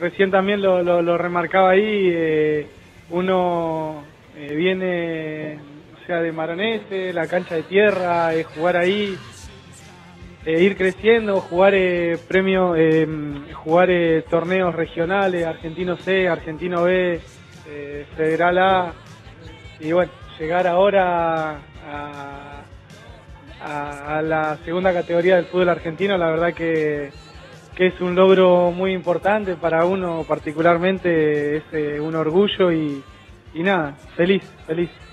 recién también lo remarcaba ahí, uno viene, o sea, de Maronese, la cancha de tierra, jugar ahí, ir creciendo, jugar jugar torneos regionales, Argentino C, Argentino B, Federal A, y bueno, llegar ahora a la segunda categoría del fútbol argentino, la verdad que es un logro muy importante para uno particularmente, es un orgullo y nada, feliz.